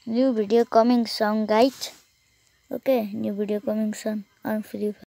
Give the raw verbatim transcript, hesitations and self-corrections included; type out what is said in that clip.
New video coming soon, guys. Okay, new video coming soon on Free Fire.